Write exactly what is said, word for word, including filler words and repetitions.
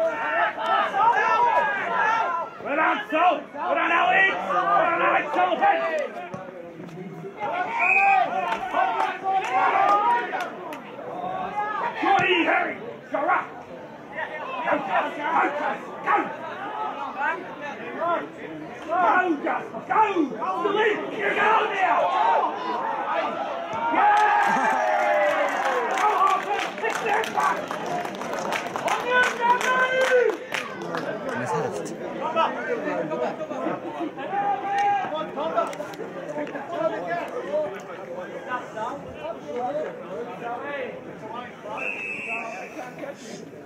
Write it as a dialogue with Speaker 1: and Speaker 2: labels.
Speaker 1: Well done, Sol! Well done, Alex! Well done, Alex Sullivan! Johnny Harry! Go up! Go, Gus! Go, Gus! Go! Go, Gus! Go! Salute! You go now! Yeah! Go on, let's get back! On your Gabby!
Speaker 2: Missed.
Speaker 1: Come back! Come back!